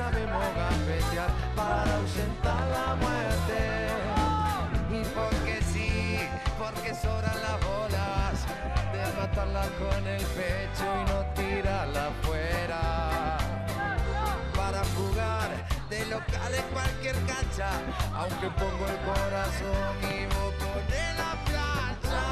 sabemos gambetear para ahuyentar la muerte. Y porque sí, porque sobran las bolas de matarla con el pecho y no tirarla afuera. Para jugar de local en cualquier cancha, aunque pongo el corazón y vos ponés la plancha.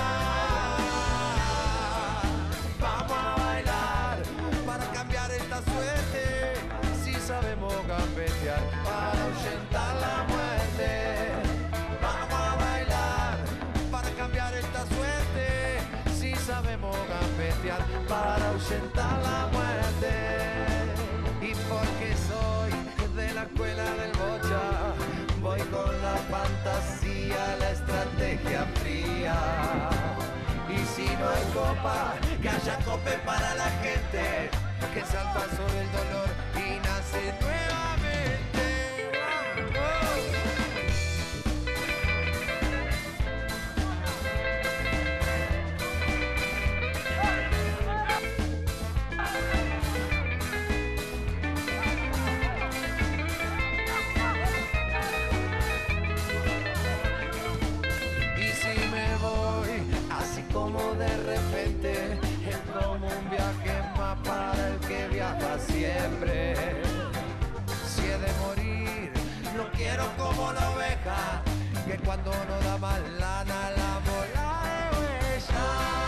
Vamos a bailar para cambiar esta suerte, si sabemos gambetear para ahuyentar la muerte. Vamos a bailar para cambiar esta suerte, si sabemos gambetear para ahuyentar la muerte. Y porque soy de la escuela del bocha, voy con la fantasía, la estrategia fría. Y si no hay copa, que haya cope para la gente, que sea el paso del dolor y nace nuevamente. Y si me voy, así como de repente, es como un viaje más para el que viaja siempre. Si he de morir, no quiero como la oveja, que cuando no da más lana la mola de huella.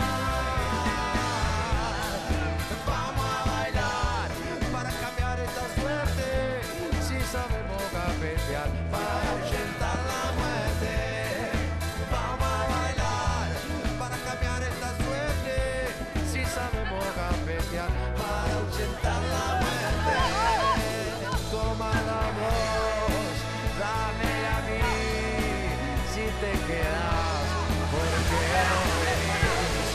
Vamos a bailar para cambiar esta suerte, si sabemos gambetear para ahuyentar la muerte. Vamos a bailar para cambiar esta suerte, si sabemos gambetear para ahuyentar la muerte. Toma la voz, dámela a mí, si te quedas, porque no venís.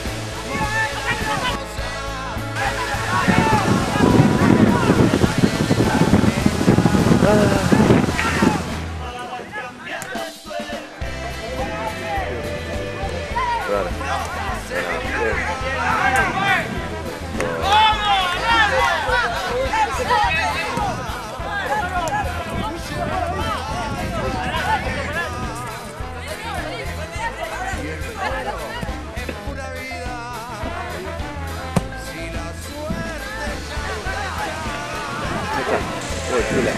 Es pura vida, si la suerte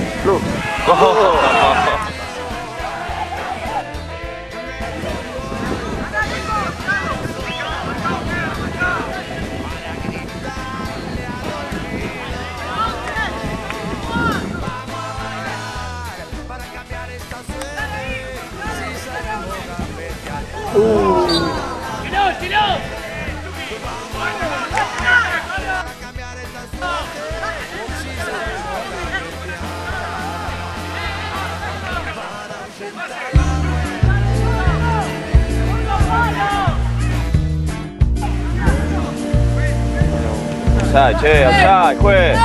para cambiar esta suerte, si sabemos gambetear. Para cambiar esta suerte, si sabemos gambetear para ahuyentar la muerte. Allá, che, allá, juez.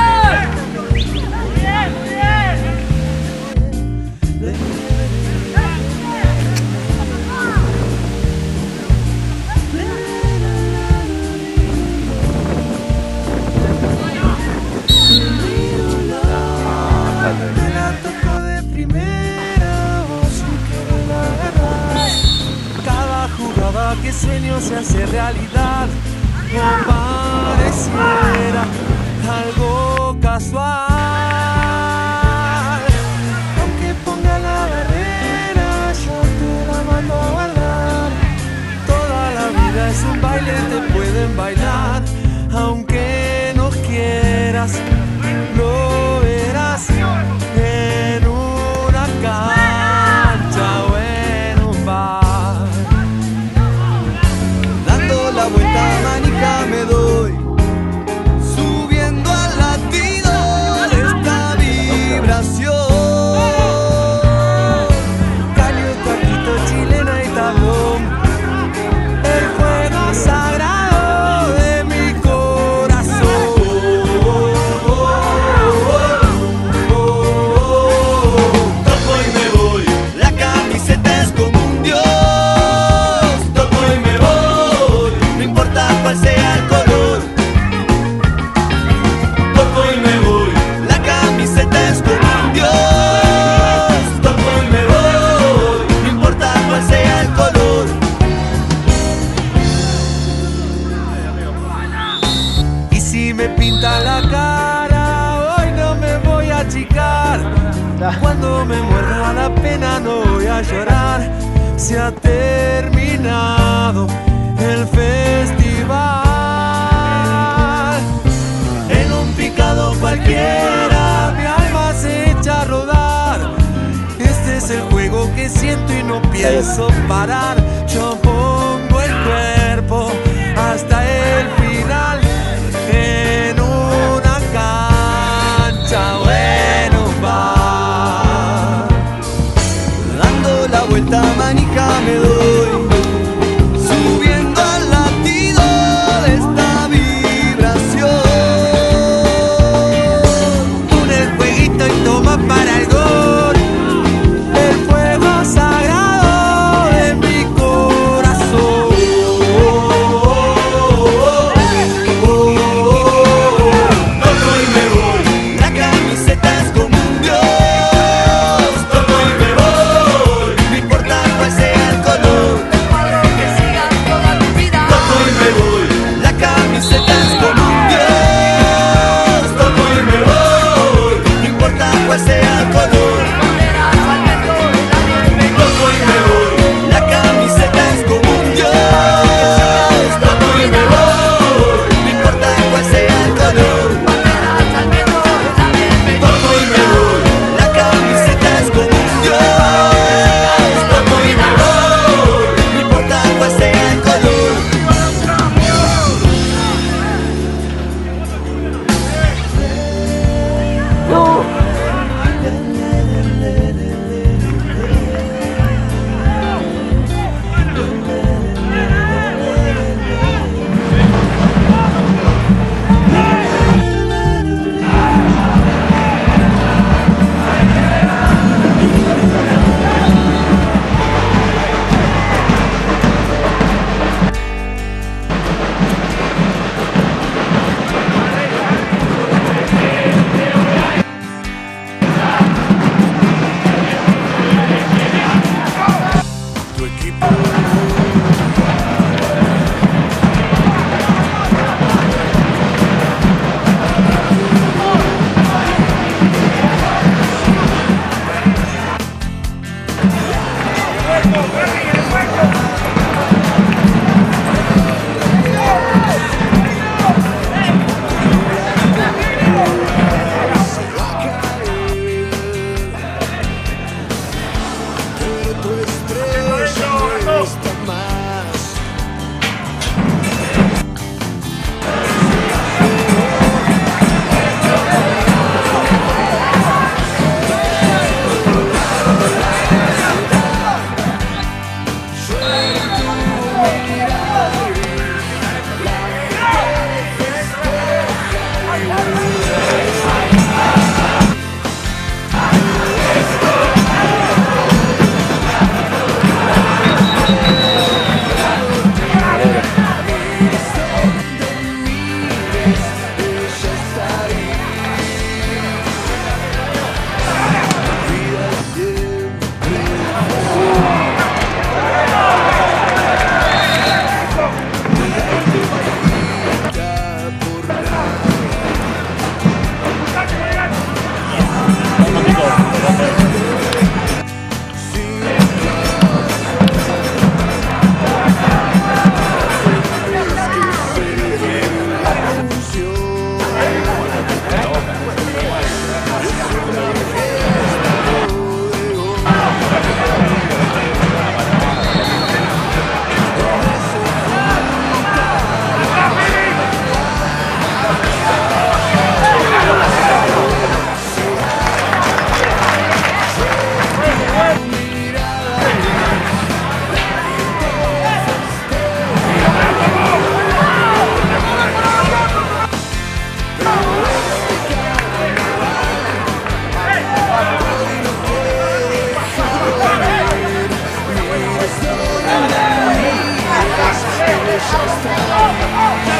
Me la tocó de primera, vos sin querer la verdad. Cada jugada que sueño se hace realidad, no pareciera algo casual. Aunque ponga la barrera, yo te la mando a guardar. Toda la vida es un baile, te pueden bailar, aunque no quieras, lo verás en una cancha o en un bar. Dando la vuelta a manija me doy, subiendo al latido de esta vibración. Calio, taquito, chilena y tablón, el juego sagrado de mi corazón. cara, hoy no me voy a achicar. Cuando me muerda la pena no voy a llorar. Se ha terminado el festival. En un picado cualquiera mi alma se echa a rodar. Este es el juego que siento y no pienso parar. Yo pongo el cuerpo hasta el final en una cancha o en un bar. Dando la vuelta manica me doy, subiendo al latido de esta vibración. Con el jueguito y toma para el gol, el fuego sagrado de mi corazón. Toco y me voy, la camiseta es como un dios. Toco y me voy, no importa cuál sea el color. Que sigas toda tu vida. Toco y me voy, la camiseta es como un dios. Toco y me voy, no importa cuál sea el color. Banderas al viento, nadie me Toco y me voy, la camiseta es como un dios. Toco y me voy, no importa cuál sea el color. banderas al viento, nadie me Toco y me voy, la camiseta es como un dios. Toco y me voy, no importa cuál sea el color. Tu equipo. Pero tu estrella no está más. Just